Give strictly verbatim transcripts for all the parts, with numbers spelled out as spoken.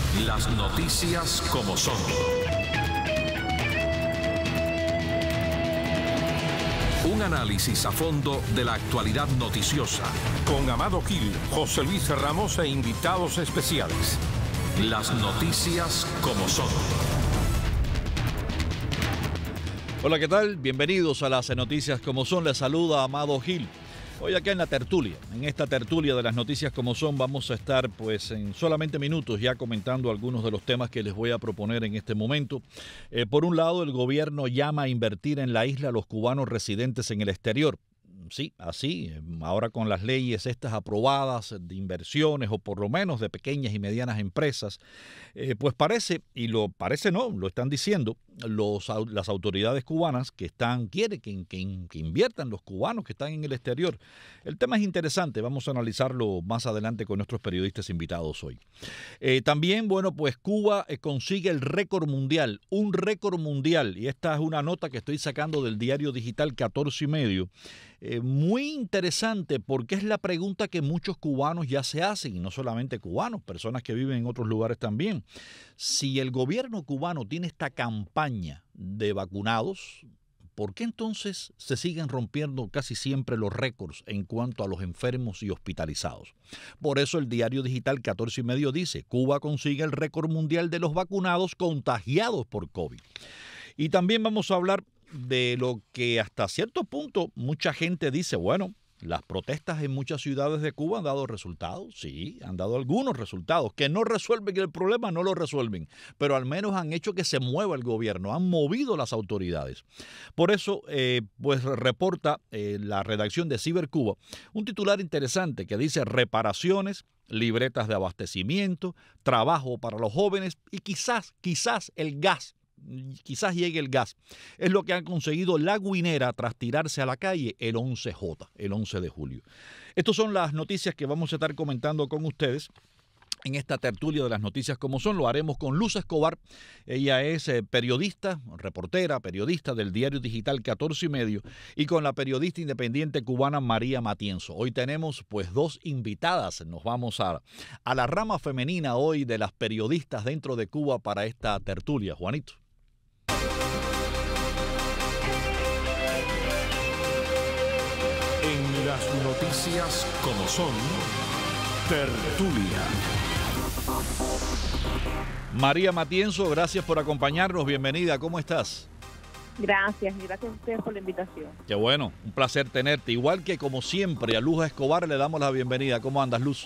Las noticias como son. Un análisis a fondo de la actualidad noticiosa. Con Amado Gil, José Luis Ramos e invitados especiales. Las noticias como son. Hola, ¿qué tal? Bienvenidos a las noticias como son. Les saluda Amado Gil. Hoy acá en la tertulia, en esta tertulia de las noticias como son, vamos a estar pues en solamente minutos ya comentando algunos de los temas que les voy a proponer en este momento. Eh, por un lado, el gobierno llama a invertir en la isla a los cubanos residentes en el exterior. Sí, así, ahora con las leyes estas aprobadas de inversiones o por lo menos de pequeñas y medianas empresas, eh, pues parece, y lo parece no, lo están diciendo los, las autoridades cubanas que están, quieren que, que, que inviertan los cubanos que están en el exterior. El tema es interesante, vamos a analizarlo más adelante con nuestros periodistas invitados hoy. Eh, también, bueno, pues Cuba eh, consigue el récord mundial, un récord mundial, y esta es una nota que estoy sacando del diario digital catorce y medio. Eh, muy interesante porque es la pregunta que muchos cubanos ya se hacen, y no solamente cubanos, personas que viven en otros lugares también. Si el gobierno cubano tiene esta campaña de vacunados, ¿por qué entonces se siguen rompiendo casi siempre los récords en cuanto a los enfermos y hospitalizados? Por eso el diario digital catorce y medio dice, Cuba consigue el récord mundial de los vacunados contagiados por COVID. Y también vamos a hablar de lo que hasta cierto punto mucha gente dice, bueno, las protestas en muchas ciudades de Cuba han dado resultados, sí, han dado algunos resultados, que no resuelven el problema, no lo resuelven, pero al menos han hecho que se mueva el gobierno, han movido las autoridades. Por eso, eh, pues reporta eh, la redacción de Cibercuba un titular interesante que dice reparaciones, libretas de abastecimiento, trabajo para los jóvenes y quizás, quizás el gas. Quizás llegue el gas. Es lo que han conseguido la Guinera tras tirarse a la calle el once J, el once de julio. Estas son las noticias que vamos a estar comentando con ustedes en esta tertulia de las noticias como son. Lo haremos con Luz Escobar. Ella es eh, periodista, reportera, periodista del diario digital catorce y medio, y con la periodista independiente cubana María Matienzo. Hoy tenemos pues dos invitadas. Nos vamos a, a la rama femenina hoy de las periodistas dentro de Cuba para esta tertulia. Juanito. En las noticias como son, tertulia. María Matienzo, gracias por acompañarnos. Bienvenida, ¿cómo estás? Gracias, y gracias a ustedes por la invitación. Qué bueno, un placer tenerte. Igual que como siempre, a Luz Escobar le damos la bienvenida. ¿Cómo andas, Luz?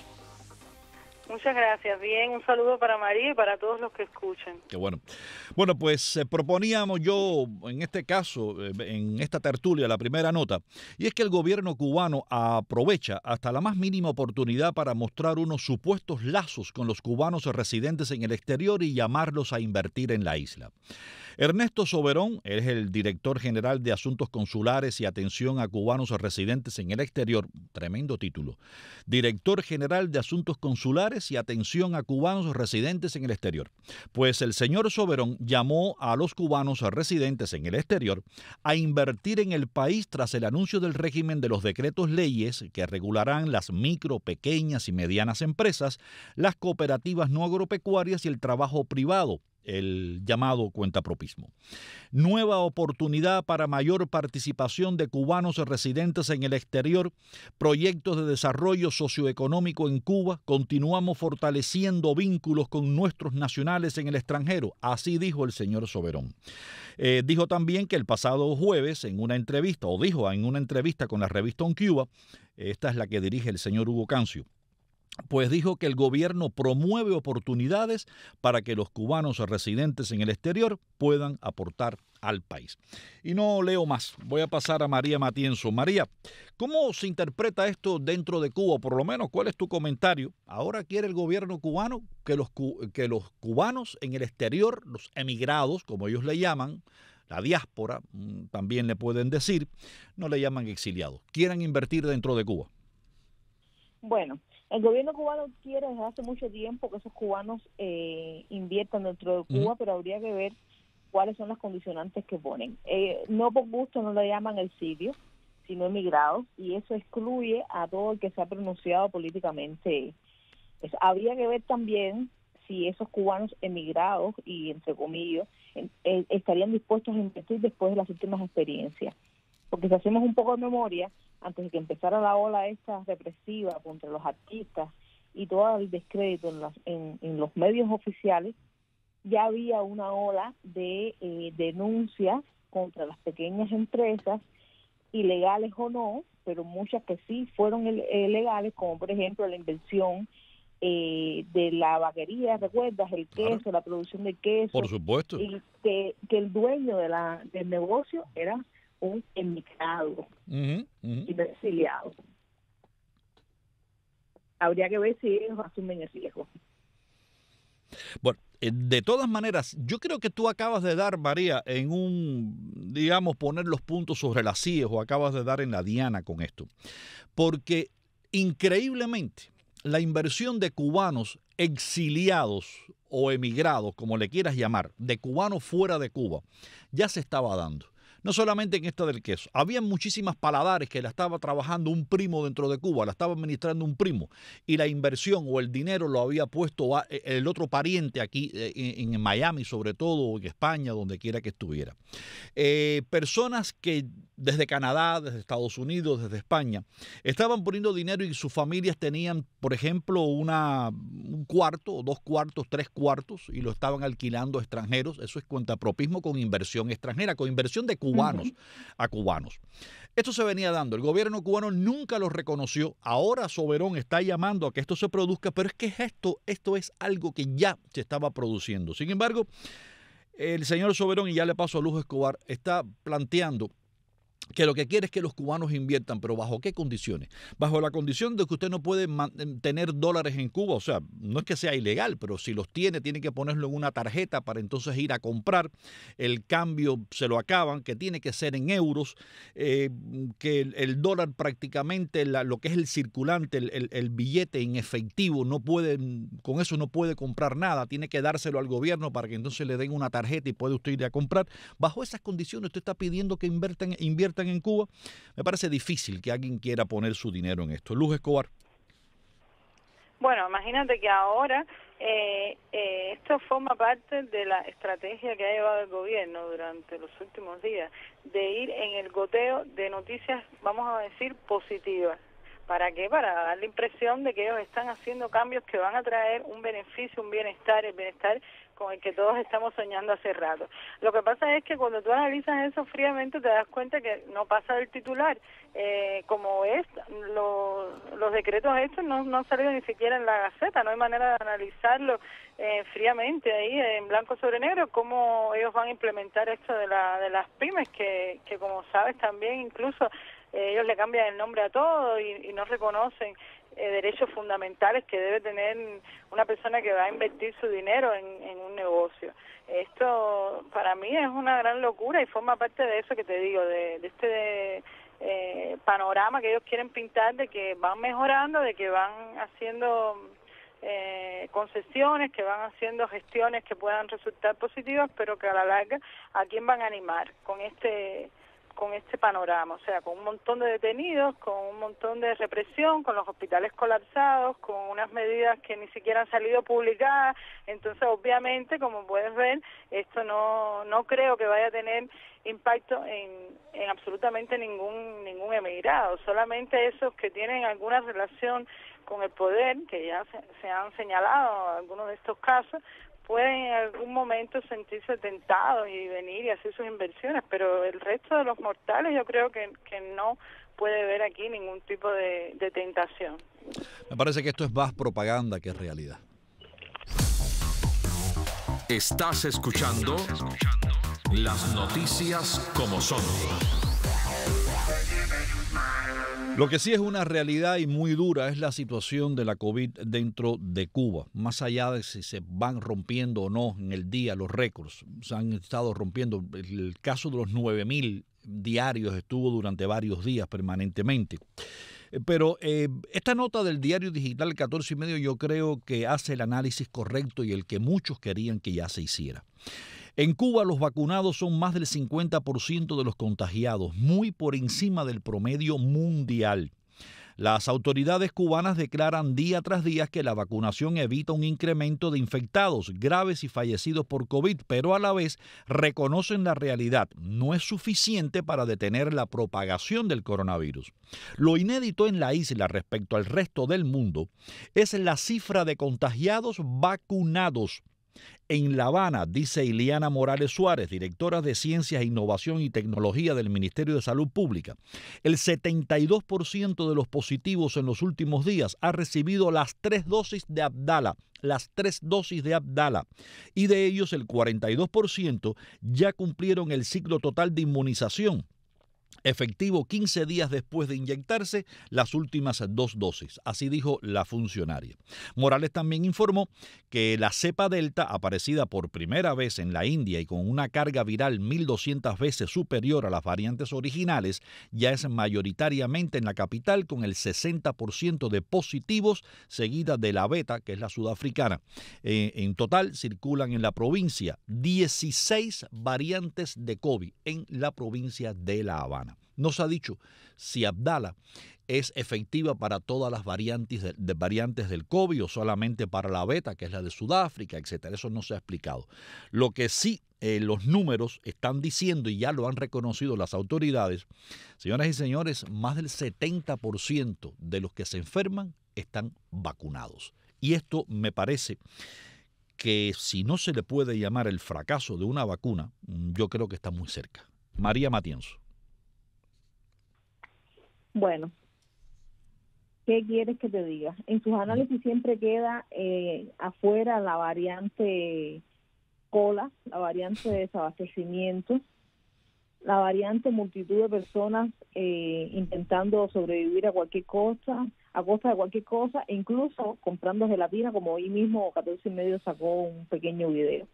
Muchas gracias. Bien, un saludo para María y para todos los que escuchen. Qué bueno. Bueno, pues eh, proponíamos yo, en este caso, eh, en esta tertulia, la primera nota, y es que el gobierno cubano aprovecha hasta la más mínima oportunidad para mostrar unos supuestos lazos con los cubanos residentes en el exterior y llamarlos a invertir en la isla. Ernesto Soberón es el director general de Asuntos Consulares y Atención a Cubanos Residentes en el Exterior. Tremendo título. Director general de Asuntos Consulares y Atención a Cubanos Residentes en el Exterior. Pues el señor Soberón llamó a los cubanos residentes en el exterior a invertir en el país tras el anuncio del régimen de los decretos leyes que regularán las micro, pequeñas y medianas empresas, las cooperativas no agropecuarias y el trabajo privado, el llamado cuentapropismo. Nueva oportunidad para mayor participación de cubanos residentes en el exterior, proyectos de desarrollo socioeconómico en Cuba, continuamos fortaleciendo vínculos con nuestros nacionales en el extranjero, así dijo el señor Soberón. Eh, dijo también que el pasado jueves en una entrevista, o dijo en una entrevista con la revista On Cuba, esta es la que dirige el señor Hugo Cancio, pues dijo que el gobierno promueve oportunidades para que los cubanos residentes en el exterior puedan aportar al país. Y no leo más, voy a pasar a María Matienzo. María, ¿cómo se interpreta esto dentro de Cuba? Por lo menos, ¿cuál es tu comentario? Ahora quiere el gobierno cubano que los, que los cubanos en el exterior, los emigrados, como ellos le llaman, la diáspora, también le pueden decir, no le llaman exiliados, quieran invertir dentro de Cuba. Bueno, el gobierno cubano quiere desde hace mucho tiempo que esos cubanos eh, inviertan dentro de Cuba, uh-huh. pero habría que ver cuáles son las condicionantes que ponen. Eh, no por gusto no le llaman exilio, sino emigrados, y eso excluye a todo el que se ha pronunciado políticamente. Es, habría que ver también si esos cubanos emigrados, y entre comillas, eh, estarían dispuestos a invertir después de las últimas experiencias. Porque si hacemos un poco de memoria, antes de que empezara la ola esta represiva contra los artistas y todo el descrédito en, las, en, en los medios oficiales, ya había una ola de eh, denuncias contra las pequeñas empresas, ilegales o no, pero muchas que sí fueron legales, como por ejemplo la inversión eh, de la vaquería, ¿recuerdas? El queso, claro. La producción de queso. Por supuesto. Y que, que el dueño de la, del negocio era un emigrado uh-huh, uh-huh. y exiliado. Habría que ver si ellos asumen el riesgo. Bueno, de todas maneras, yo creo que tú acabas de dar, María, en un, digamos, poner los puntos sobre las íes, o acabas de dar en la diana con esto. Porque, increíblemente, la inversión de cubanos exiliados o emigrados, como le quieras llamar, de cubanos fuera de Cuba, ya se estaba dando. No solamente en esta del queso. Había muchísimas paladares que la estaba trabajando un primo dentro de Cuba, la estaba administrando un primo, y la inversión o el dinero lo había puesto a, el otro pariente aquí en, en Miami, sobre todo, o en España, donde quiera que estuviera. Eh, personas que desde Canadá, desde Estados Unidos, desde España, estaban poniendo dinero y sus familias tenían, por ejemplo, una, un cuarto, dos cuartos, tres cuartos, y lo estaban alquilando a extranjeros. Eso es cuentapropismo con inversión extranjera, con inversión de cubanos uh-huh. a cubanos. Esto se venía dando. El gobierno cubano nunca lo reconoció. Ahora Soberón está llamando a que esto se produzca, pero es que esto, esto es algo que ya se estaba produciendo. Sin embargo, el señor Soberón, y ya le paso a Luz Escobar, está planteando que lo que quiere es que los cubanos inviertan, pero ¿bajo qué condiciones? Bajo la condición de que usted no puede tener dólares en Cuba, o sea, no es que sea ilegal, pero si los tiene, tiene que ponerlo en una tarjeta para entonces ir a comprar, el cambio se lo acaban, que tiene que ser en euros, eh, que el, el dólar prácticamente, la, lo que es el circulante, el, el, el billete en efectivo, no puede, con eso no puede comprar nada, tiene que dárselo al gobierno para que entonces le den una tarjeta y puede usted ir a comprar. Bajo esas condiciones usted está pidiendo que inviertan, inviertan en Cuba. Me parece difícil que alguien quiera poner su dinero en esto. Luz Escobar. Bueno, imagínate que ahora eh, eh, esto forma parte de la estrategia que ha llevado el gobierno durante los últimos días, de ir en el goteo de noticias, vamos a decir, positivas. ¿Para qué? Para dar la impresión de que ellos están haciendo cambios que van a traer un beneficio, un bienestar, el bienestar con el que todos estamos soñando hace rato. Lo que pasa es que cuando tú analizas eso fríamente te das cuenta que no pasa del titular. Eh, como es, lo, los decretos estos no, no han salido ni siquiera en la Gaceta, no hay manera de analizarlo eh, fríamente ahí en blanco sobre negro, cómo ellos van a implementar esto de, la, de las pymes, que, que como sabes también incluso eh, ellos le cambian el nombre a todo y, y no reconocen Eh, derechos fundamentales que debe tener una persona que va a invertir su dinero en, en un negocio. Esto para mí es una gran locura y forma parte de eso que te digo, de, de este de, eh, panorama que ellos quieren pintar, de que van mejorando, de que van haciendo eh, concesiones, que van haciendo gestiones que puedan resultar positivas, pero que a la larga, ¿a quién van a animar con este con este panorama? O sea, con un montón de detenidos, con un montón de represión, con los hospitales colapsados, con unas medidas que ni siquiera han salido publicadas. Entonces, obviamente, como puedes ver, esto no no creo que vaya a tener impacto en, en absolutamente ningún ningún emigrado, solamente esos que tienen alguna relación con el poder, que ya se, se han señalado algunos de estos casos, pueden en algún momento sentirse tentados y venir y hacer sus inversiones, pero el resto de los mortales yo creo que, que no puede haber aquí ningún tipo de, de tentación. Me parece que esto es más propaganda que realidad. Estás escuchando las noticias como son. Lo que sí es una realidad y muy dura es la situación de la COVID dentro de Cuba. Más allá de si se van rompiendo o no en el día los récords, se han estado rompiendo. El caso de los nueve mil diarios estuvo durante varios días permanentemente. Pero eh, esta nota del diario digital catorce y medio yo creo que hace el análisis correcto y el que muchos querían que ya se hiciera. En Cuba los vacunados son más del cincuenta por ciento de los contagiados, muy por encima del promedio mundial. Las autoridades cubanas declaran día tras día que la vacunación evita un incremento de infectados graves y fallecidos por COVID, pero a la vez reconocen la realidad. No es suficiente para detener la propagación del coronavirus. Lo inédito en la isla respecto al resto del mundo es la cifra de contagiados vacunados. En La Habana, dice Iliana Morales Suárez, directora de Ciencias, Innovación y Tecnología del Ministerio de Salud Pública, el setenta y dos por ciento de los positivos en los últimos días ha recibido las tres dosis de Abdala, las tres dosis de Abdala, y de ellos el cuarenta y dos por ciento ya cumplieron el ciclo total de inmunización, efectivo quince días después de inyectarse las últimas dos dosis, así dijo la funcionaria. Morales también informó que la cepa Delta, aparecida por primera vez en la India y con una carga viral mil doscientas veces superior a las variantes originales, ya es mayoritariamente en la capital con el sesenta por ciento de positivos, seguida de la Beta, que es la sudafricana. Eh, en total circulan en la provincia dieciséis variantes de COVID en la provincia de La Habana. No se ha dicho si Abdala es efectiva para todas las variantes, de, de variantes del COVID o solamente para la Beta, que es la de Sudáfrica, etcétera. Eso no se ha explicado. Lo que sí eh, los números están diciendo, y ya lo han reconocido las autoridades, señoras y señores, más del setenta por ciento de los que se enferman están vacunados. Y esto me parece que si no se le puede llamar el fracaso de una vacuna, yo creo que está muy cerca. María Matienzo. Bueno, ¿qué quieres que te diga? En sus análisis siempre queda eh, afuera la variante cola, la variante de desabastecimiento, la variante multitud de personas eh, intentando sobrevivir a cualquier cosa, a costa de cualquier cosa, e incluso comprando gelatina, como hoy mismo catorce y medio sacó un pequeño video.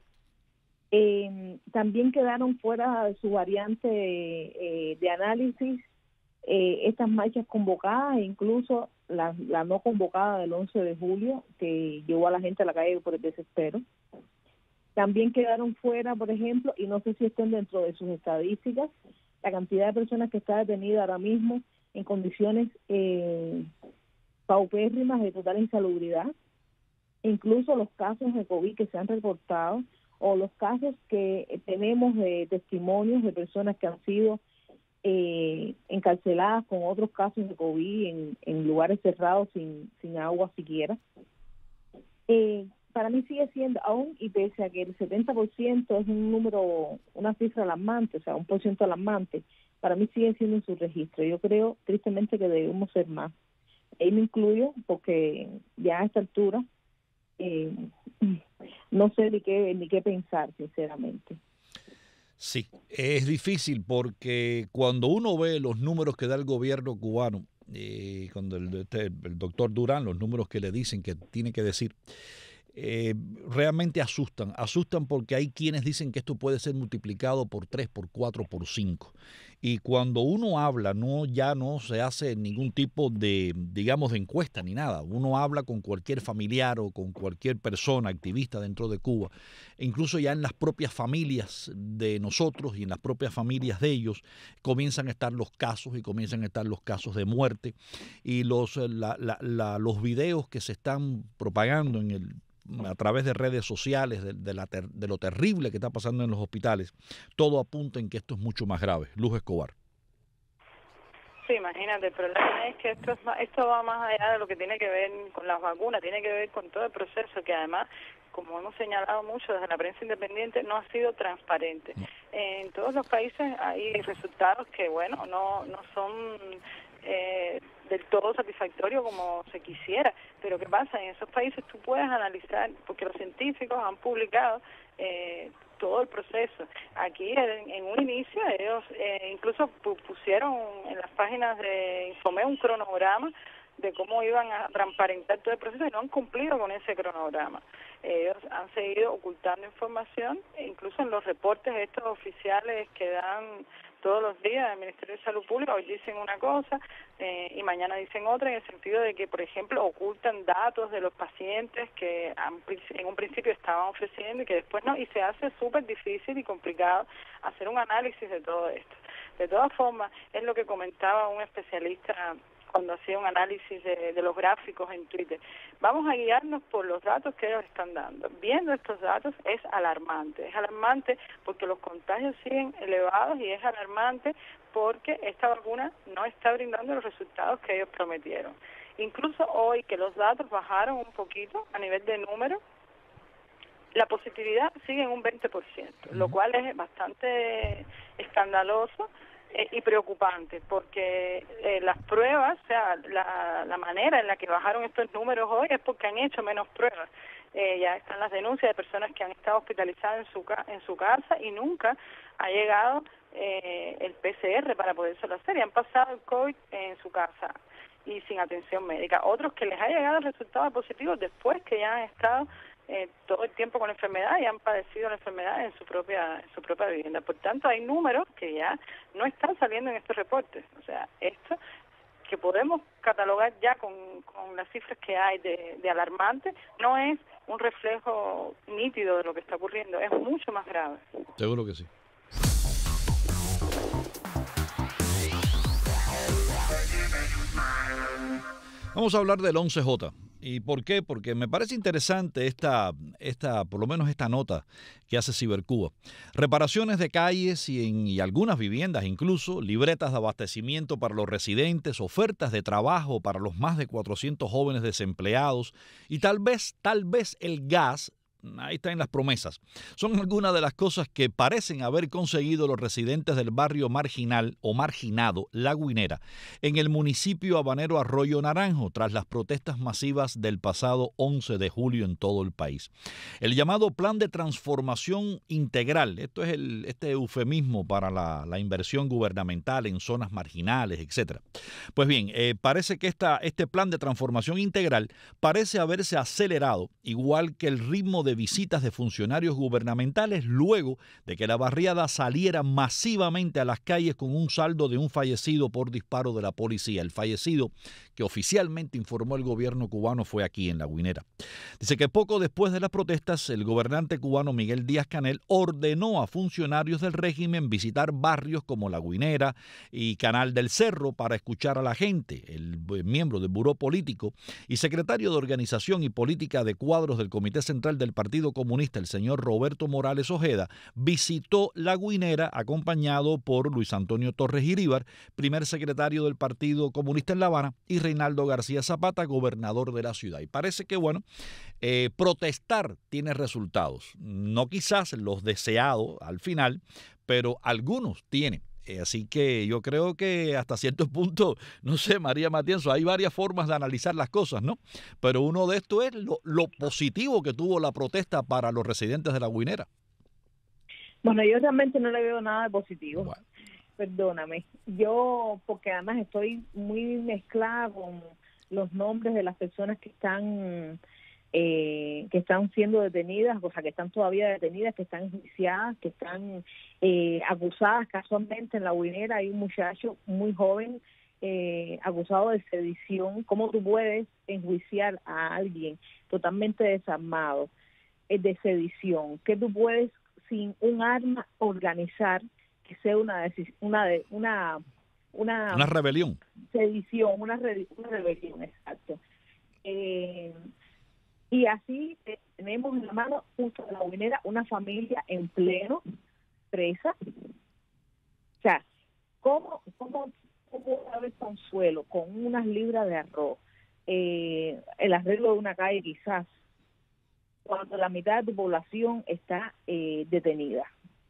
Eh, también quedaron fuera de su variante eh, de análisis Eh, estas marchas convocadas e incluso la, la no convocada del once de julio, que llevó a la gente a la calle por el desespero. También quedaron fuera, por ejemplo, y no sé si estén dentro de sus estadísticas, la cantidad de personas que está detenida ahora mismo en condiciones eh, paupérrimas de total insalubridad, incluso los casos de COVID que se han reportado o los casos que tenemos de testimonios de personas que han sido Eh, encarceladas con otros casos de COVID en, en lugares cerrados sin, sin agua siquiera. Eh, para mí sigue siendo, aún y pese a que el setenta por ciento es un número, una cifra alarmante, o sea, un por ciento alarmante, para mí sigue siendo en su registro. Yo creo tristemente que debemos ser más. Ahí me incluyo porque ya a esta altura eh, no sé ni qué, ni qué pensar, sinceramente. Sí, es difícil porque cuando uno ve los números que da el gobierno cubano, eh, cuando el, el doctor Durán, los números que le dicen que tiene que decir, eh, realmente asustan. Asustan porque hay quienes dicen que esto puede ser multiplicado por tres, por cuatro, por cinco. Y cuando uno habla, no ya no se hace ningún tipo de, digamos, de encuesta ni nada. Uno habla con cualquier familiar o con cualquier persona activista dentro de Cuba, e incluso ya en las propias familias de nosotros y en las propias familias de ellos comienzan a estar los casos y comienzan a estar los casos de muerte y los, la, la, la, los videos que se están propagando en el a través de redes sociales, de, de, la ter, de lo terrible que está pasando en los hospitales, todo apunta en que esto es mucho más grave. Luz Escobar. Sí, imagínate, el problema es que esto, es más, esto va más allá de lo que tiene que ver con las vacunas, tiene que ver con todo el proceso que además, como hemos señalado mucho desde la prensa independiente, no ha sido transparente. No. En todos los países hay resultados que, bueno, no, no son eh, del todo satisfactorios como se quisiera, pero ¿qué pasa? En esos países tú puedes analizar, porque los científicos han publicado eh, todo el proceso. Aquí en, en un inicio ellos eh, incluso pusieron en las páginas de Infomé un cronograma de cómo iban a transparentar todo el proceso y no han cumplido con ese cronograma. Ellos han seguido ocultando información, e incluso en los reportes estos oficiales que dan todos los días del Ministerio de Salud Pública, hoy dicen una cosa eh, y mañana dicen otra, en el sentido de que, por ejemplo, ocultan datos de los pacientes que han, en un principio estaban ofreciendo y que después no, y se hace súper difícil y complicado hacer un análisis de todo esto. De todas formas, es lo que comentaba un especialista cuando hacía un análisis de, de los gráficos en Twitter. Vamos a guiarnos por los datos que ellos están dando. Viendo estos datos es alarmante, es alarmante porque los contagios siguen elevados y es alarmante porque esta vacuna no está brindando los resultados que ellos prometieron. Incluso hoy que los datos bajaron un poquito a nivel de número, la positividad sigue en un veinte por ciento, lo cual es bastante escandaloso eh, y preocupante, porque eh, las pruebas, o sea, la, la manera en la que bajaron estos números hoy es porque han hecho menos pruebas. Eh, ya están las denuncias de personas que han estado hospitalizadas en su, en su casa y nunca ha llegado eh, el P C R para podérselo hacer y han pasado el COVID en su casa y sin atención médica. Otros que les ha llegado el resultado positivo después que ya han estado Eh, todo el tiempo con la enfermedad y han padecido la enfermedad en su propia en su propia vivienda. Por tanto, hay números que ya no están saliendo en estos reportes. O sea, esto que podemos catalogar ya con, con las cifras que hay de, de alarmante, no es un reflejo nítido de lo que está ocurriendo, es mucho más grave. Seguro que sí. Vamos a hablar del once J. ¿Y por qué? Porque me parece interesante esta, esta, por lo menos esta nota que hace Cibercuba. Reparaciones de calles y, en, y algunas viviendas incluso, libretas de abastecimiento para los residentes, ofertas de trabajo para los más de cuatrocientos jóvenes desempleados y tal vez, tal vez el gas. Ahí están las promesas. Son algunas de las cosas que parecen haber conseguido los residentes del barrio marginal o marginado La Guinera en el municipio habanero Arroyo Naranjo tras las protestas masivas del pasado once de julio en todo el país. El llamado Plan de Transformación Integral, esto es el, este eufemismo para la, la inversión gubernamental en zonas marginales, etcétera. Pues bien, eh, parece que esta, este Plan de Transformación Integral parece haberse acelerado, igual que el ritmo de de visitas de funcionarios gubernamentales luego de que la barriada saliera masivamente a las calles con un saldo de un fallecido por disparo de la policía. El fallecido que oficialmente informó el gobierno cubano fue aquí en La Guinera. Dice que poco después de las protestas, el gobernante cubano Miguel Díaz-Canel ordenó a funcionarios del régimen visitar barrios como La Guinera y Canal del Cerro para escuchar a la gente. El miembro del Buró Político y secretario de Organización y Política de Cuadros del Comité Central del Partido Comunista, el señor Roberto Morales Ojeda, visitó La Guinera acompañado por Luis Antonio Torres Iríbar, primer secretario del Partido Comunista en La Habana, y Reinaldo García Zapata, gobernador de la ciudad. Y parece que, bueno, eh, protestar tiene resultados. No quizás los deseados al final, pero algunos tienen. Así que yo creo que hasta cierto punto, no sé, María Matienzo, hay varias formas de analizar las cosas, ¿no? Pero uno de estos es lo, lo positivo que tuvo la protesta para los residentes de La Guinera. Bueno, yo realmente no le veo nada de positivo. Bueno. Perdóname. Yo, porque además estoy muy mezclada con los nombres de las personas que están... Eh, que están siendo detenidas, o sea, que están todavía detenidas, que están enjuiciadas, que están eh, acusadas casualmente en La Guinera. Hay un muchacho muy joven eh, acusado de sedición. ¿Cómo tú puedes enjuiciar a alguien totalmente desarmado eh, de sedición? ¿Qué tú puedes, sin un arma, organizar que sea una una una una, una rebelión? Sedición, una, re, una rebelión, exacto. Eh, Y así eh, tenemos en la mano justo en La Guinera una familia en pleno presa. O sea, ¿cómo, cómo, cómo puede haber consuelo con unas libras de arroz, eh, el arreglo de una calle quizás, cuando la mitad de tu población está eh, detenida?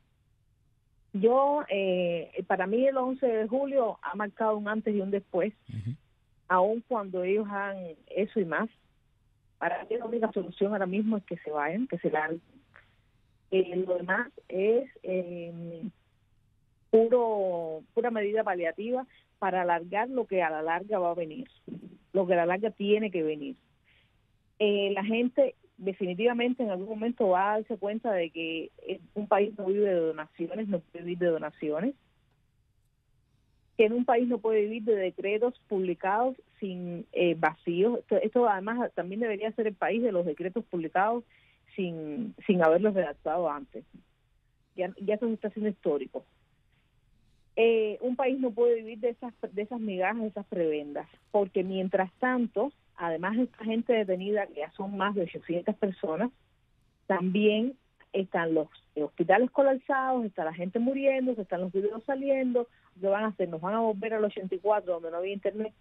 Yo, eh, para mí el once de julio ha marcado un antes y un después, uh-huh. Aun cuando ellos hagan eso y más. Para mí la única solución ahora mismo es que se vayan, que se larguen. Eh, lo demás es eh, puro pura medida paliativa para alargar lo que a la larga va a venir, lo que a la larga tiene que venir. Eh, la gente definitivamente en algún momento va a darse cuenta de que un país no vive de donaciones, no puede vivir de donaciones, que en un país no puede vivir de decretos publicados sin eh, vacíos. Esto, esto además también debería ser el país de los decretos publicados sin sin haberlos redactado antes. Ya, ya eso se está haciendo histórico. Eh, un país no puede vivir de esas de esas migajas, de esas prebendas, porque mientras tanto, además de esta gente detenida, que ya son más de ochocientas personas, también están los hospitales colapsados, está la gente muriendo, están los videos saliendo. ¿Qué van a hacer? ¿Nos van a volver al ochenta y cuatro, donde no había internet?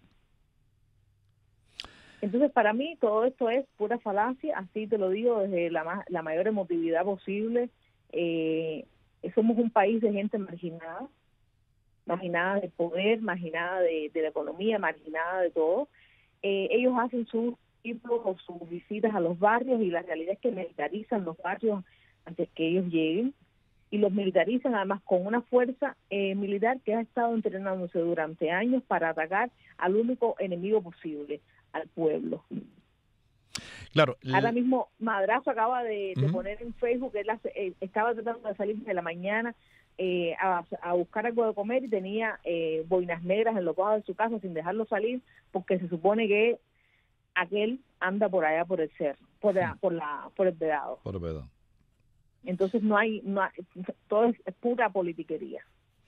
Entonces, para mí, todo esto es pura falacia, así te lo digo, desde la, ma la mayor emotividad posible. Eh, somos un país de gente marginada, marginada de poder, marginada de, de la economía, marginada de todo. Eh, ellos hacen sus tipos o sus visitas a los barrios, y la realidad es que militarizan los barrios antes que ellos lleguen, y los militarizan además con una fuerza eh, militar que ha estado entrenándose durante años para atacar al único enemigo posible, al pueblo. Claro. Ahora mismo Madrazo acaba de, de uh-huh. poner en Facebook que él hace, eh, estaba tratando de salir de la mañana eh, a, a buscar algo de comer, y tenía eh, boinas negras en los bajos de su casa sin dejarlo salir, porque se supone que aquel anda por allá por el cerro, por, la, por, la, por el vedado. Por el vedado. Entonces no hay, no hay, todo es, es pura politiquería.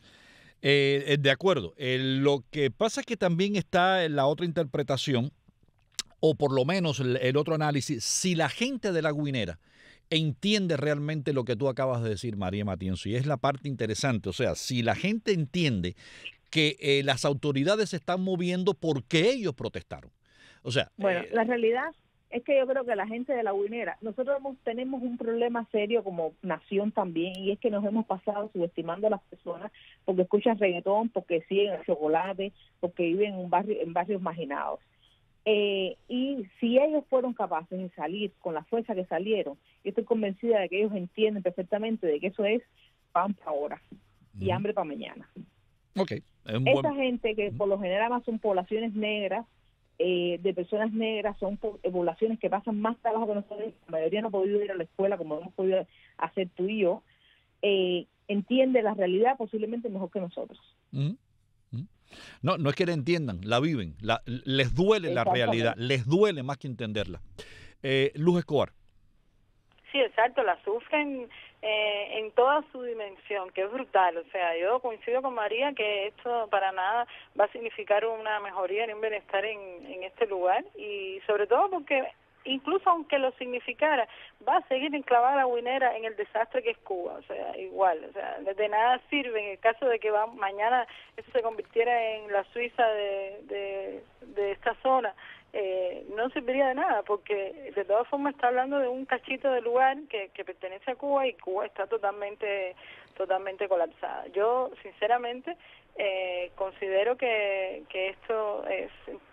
Eh, de acuerdo. Eh, lo que pasa es que también está la otra interpretación, o por lo menos el, el otro análisis. Si la gente de La Guinera entiende realmente lo que tú acabas de decir, María Matienzo, y es la parte interesante, o sea, si la gente entiende que eh, las autoridades se están moviendo porque ellos protestaron. O sea, bueno, eh, la realidad es que yo creo que la gente de La Guinera, nosotros hemos, tenemos un problema serio como nación también, y es que nos hemos pasado subestimando a las personas porque escuchan reggaetón, porque siguen el chocolate, porque viven en un barrio, en barrios marginados. Eh, y si ellos fueron capaces de salir con la fuerza que salieron, yo estoy convencida de que ellos entienden perfectamente de que eso es pan para ahora y uh-huh. hambre para mañana. Okay. Es un Esa buen... gente que uh-huh. por lo general más son poblaciones negras, Eh, de personas negras, son poblaciones que pasan más trabajo que nosotros, la mayoría no ha podido ir a la escuela como hemos podido hacer tú y yo, eh, entiende la realidad posiblemente mejor que nosotros. Uh-huh. Uh-huh. No, no es que la entiendan, la viven, la, les duele la realidad, les duele más que entenderla. Eh, Luz Escobar. Sí, exacto, la sufren eh, en toda su dimensión, que es brutal. O sea, yo coincido con María que esto para nada va a significar una mejoría ni un bienestar en, en este lugar, y sobre todo porque incluso aunque lo significara, va a seguir enclavada La Guinera en el desastre que es Cuba. O sea, igual, o sea, de nada sirve en el caso de que va, mañana eso se convirtiera en la Suiza de, de, de esta zona. Eh, no serviría de nada, porque de todas formas está hablando de un cachito de lugar que, que pertenece a Cuba, y Cuba está totalmente totalmente colapsada. Yo sinceramente eh, considero que, que esto es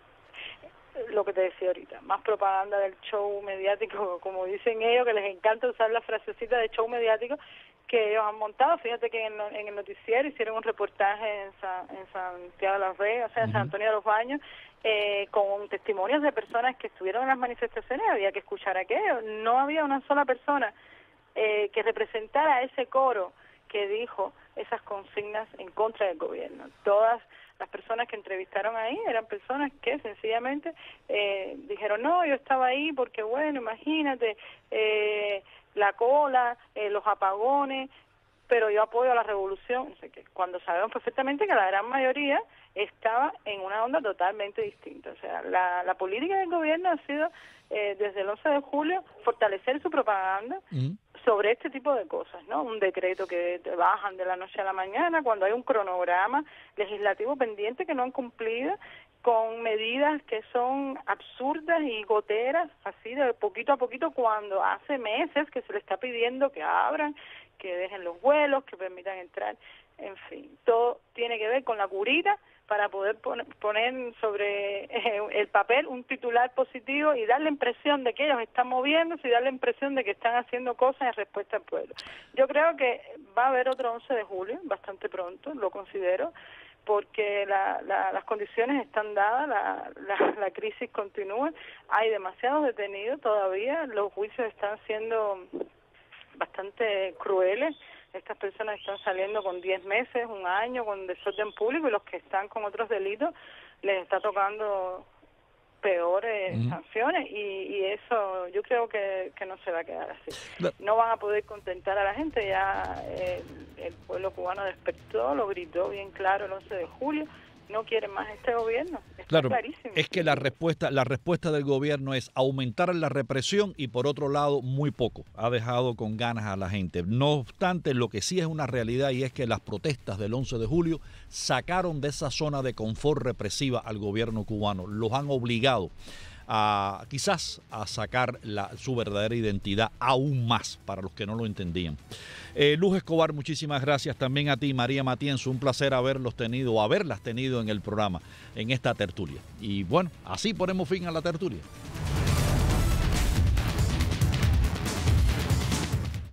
lo que te decía ahorita, más propaganda del show mediático, como dicen ellos, que les encanta usar la frasecita de show mediático que ellos han montado. Fíjate que en, en el noticiero hicieron un reportaje en, San, en Santiago de las Vegas, o sea, en San Antonio de los Baños, eh, con testimonios de personas que estuvieron en las manifestaciones. Había que escuchar aquello. No había una sola persona eh, que representara ese coro que dijo esas consignas en contra del gobierno. Todas las personas que entrevistaron ahí eran personas que sencillamente eh, dijeron, no, yo estaba ahí porque, bueno, imagínate, eh, la cola, eh, los apagones, pero yo apoyo a la revolución. No sé qué. Cuando sabemos perfectamente que la gran mayoría estaba en una onda totalmente distinta. O sea, la, la política del gobierno ha sido, eh, desde el once de julio, fortalecer su propaganda uh-huh. sobre este tipo de cosas, ¿no? Un decreto que te bajan de la noche a la mañana, cuando hay un cronograma legislativo pendiente que no han cumplido, con medidas que son absurdas y goteras, así de poquito a poquito, cuando hace meses que se le está pidiendo que abran, que dejen los vuelos, que permitan entrar, en fin, todo tiene que ver con la curita para poder poner sobre eh, el papel un titular positivo y dar la impresión de que ellos están moviéndose y dar la impresión de que están haciendo cosas en respuesta al pueblo. Yo creo que va a haber otro once de julio, bastante pronto, lo considero, porque la, la, las condiciones están dadas, la, la, la crisis continúa, hay demasiados detenidos todavía, los juicios están siendo bastante crueles. Estas personas están saliendo con diez meses, un año, con desorden público, y los que están con otros delitos les está tocando peores Uh-huh. sanciones, y, y eso yo creo que, que no se va a quedar así. La- No van a poder contentar a la gente, ya eh, el pueblo cubano despertó, lo gritó bien claro el once de julio, no quieren más este gobierno, está Claro, clarísimo. es que la respuesta, la respuesta del gobierno es aumentar la represión y por otro lado muy poco. Ha dejado con ganas a la gente. No obstante, lo que sí es una realidad y es que las protestas del once de julio sacaron de esa zona de confort represiva al gobierno cubano. Los han obligado a quizás a sacar la, su verdadera identidad aún más para los que no lo entendían. Eh, Luz Escobar, muchísimas gracias también a ti, María Matienzo, un placer haberlos tenido o haberlas tenido en el programa, en esta tertulia. Y bueno, así ponemos fin a la tertulia.